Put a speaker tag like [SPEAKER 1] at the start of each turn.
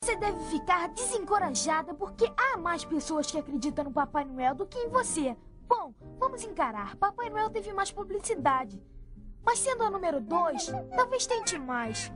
[SPEAKER 1] Você deve ficar desencorajada porque há mais pessoas que acreditam no Papai Noel do que em você. Bom, vamos encarar. Papai Noel teve mais publicidade. Mas sendo a número 2, talvez tente mais.